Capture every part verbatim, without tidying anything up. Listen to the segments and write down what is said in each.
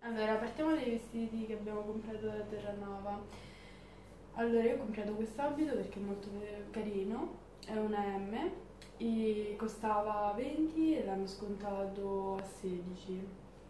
Allora, partiamo dai vestiti che abbiamo comprato da Terranova. Allora, io ho comprato questo abito perché è molto carino, è una M, e costava venti e l'hanno scontato a sedici.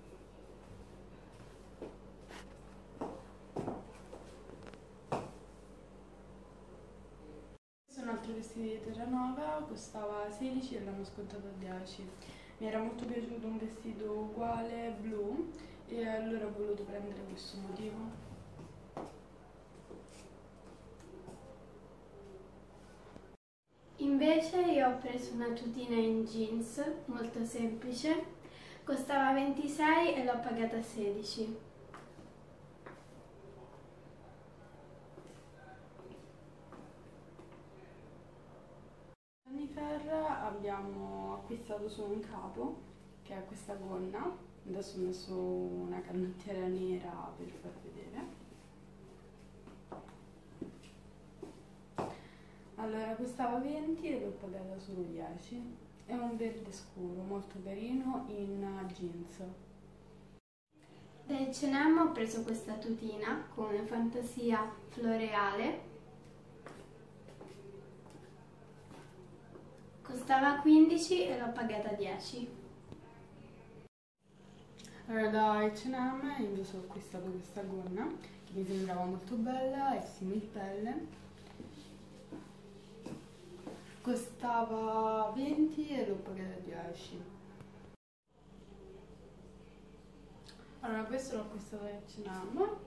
Questo è un altro vestito di Terranova, costava sedici e l'hanno scontato a dieci. Mi era molto piaciuto un vestito uguale, blu, e allora ho voluto prendere questo motivo. Invece io ho preso una tutina in jeans, molto semplice, costava ventisei e l'ho pagata sedici. Jennifer abbiamo acquistato solo un capo, che è questa gonna. Adesso ho messo una canottiera nera per far vedere. Allora, costava venti e l'ho pagata solo dieci. È un verde scuro, molto carino, in jeans. Da acca e emme ho preso questa tutina con una fantasia floreale. Costava quindici e l'ho pagata dieci. Allora, da acca e emme invece ho acquistato questa gonna, che mi sembrava molto bella, è simil-pelle. Costava venti e l'ho pagata dieci. Allora, questo l'ho acquistato da acca e emme.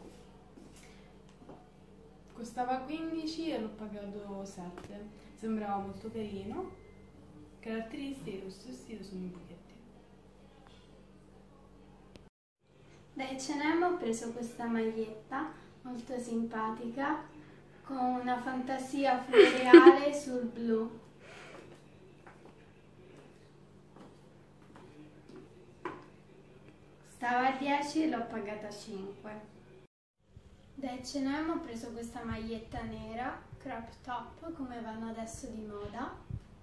Costava quindici e l'ho pagato sette. Sembrava molto carino. Caratteristiche di questo vestito sono i buchetti. Da acca e emme ho preso questa maglietta molto simpatica con una fantasia floreale sul blu. Stava a dieci e l'ho pagata cinque. Da acca e emme ho preso questa maglietta nera, crop top, come vanno adesso di moda.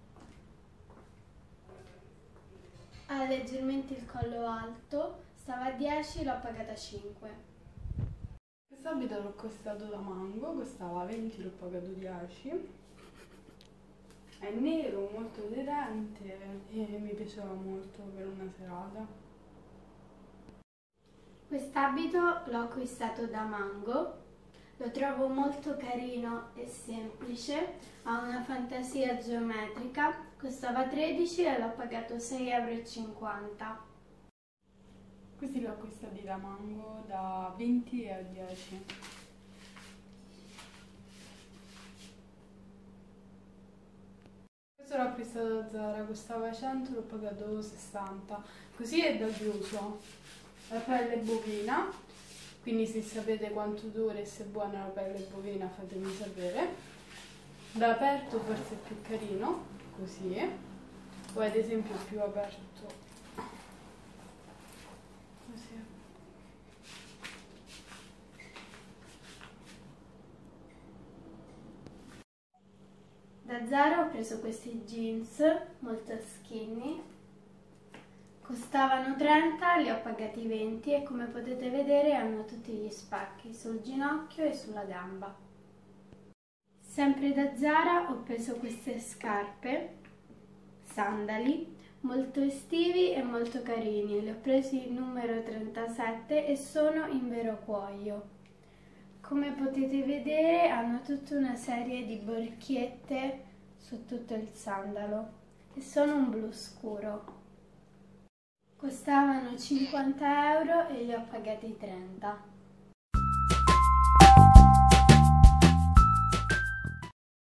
Ha leggermente il collo alto, stava a dieci e l'ho pagata cinque. Questo abito l'ho acquistato da Mango, costava venti, l'ho pagato dieci. È nero, molto aderente e mi piaceva molto per una serata. Quest'abito l'ho acquistato da Mango, lo trovo molto carino e semplice, ha una fantasia geometrica, costava tredici e l'ho pagato sei e cinquanta euro. Questi li ho acquistati da Mango da venti a dieci. Questo l'ho acquistato da Zara, costava cento, l'ho pagato sessanta. Così è da chiuso. La pelle bovina, quindi se sapete quanto dura e se è buona la pelle bovina fatemi sapere. Da aperto forse è più carino, così. O ad esempio più aperto. Così. Da Zara ho preso questi jeans molto skinny, costavano trenta, li ho pagati venti e come potete vedere hanno tutti gli spacchi sul ginocchio e sulla gamba. Sempre da Zara ho preso queste scarpe, sandali, molto estivi e molto carini, li ho presi il numero trentasette e sono in vero cuoio. Come potete vedere hanno tutta una serie di borchiette su tutto il sandalo e sono un blu scuro. Costavano cinquanta euro e li ho pagati trenta.